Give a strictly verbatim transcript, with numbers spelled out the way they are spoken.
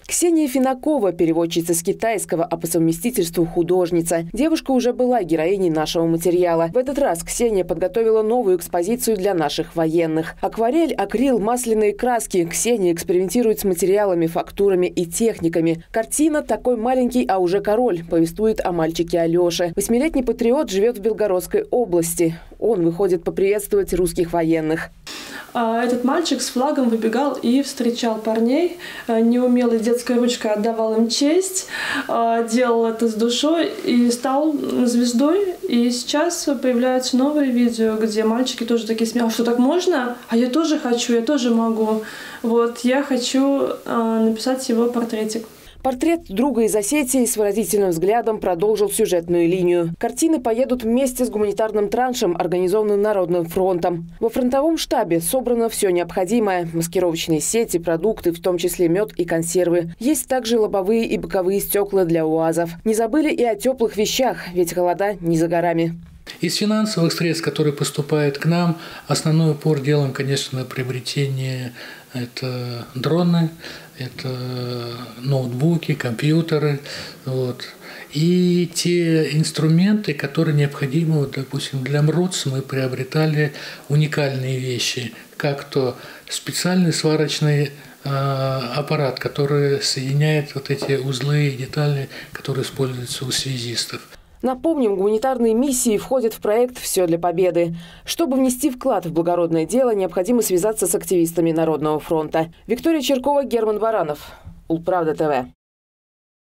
Ксения Финакова – переводчица с китайского, а по совместительству художница. Девушка уже была героиней нашего материала. В этот раз Ксения подготовила новую экспозицию для наших военных. Акварель, акрил, масляные краски. Ксения экспериментирует с материалами, фактурами и техниками. Картина «Такой маленький, а уже король» повествует о мальчике Алёше. Восьмилетний патриот живет в Белгородской области. Он выходит поприветствовать русских военных. Этот мальчик с флагом выбегал и встречал парней. Неумелой детской ручкой отдавал им честь, делал это с душой и стал звездой. И сейчас появляются новые видео, где мальчики тоже такие смеются: а что, так можно? А я тоже хочу, я тоже могу. Вот, я хочу написать его портретик. Портрет друга из Осетии с выразительным взглядом продолжил сюжетную линию. Картины поедут вместе с гуманитарным траншем, организованным Народным фронтом. Во фронтовом штабе собрано все необходимое – маскировочные сети, продукты, в том числе мед и консервы. Есть также лобовые и боковые стекла для УАЗов. Не забыли и о теплых вещах, ведь холода не за горами. Из финансовых средств, которые поступают к нам, основной упор делаем, конечно, на приобретение – это дроны, это ноутбуки, компьютеры, вот. И те инструменты, которые необходимы, вот, допустим, для МРОЦ мы приобретали уникальные вещи, как то специальный сварочный э, аппарат, который соединяет вот эти узлы и детали, которые используются у связистов. Напомним, гуманитарные миссии входят в проект «Все для победы». Чтобы внести вклад в благородное дело, необходимо связаться с активистами Народного фронта. Виктория Черкова, Герман Баранов. Улправда ТВ.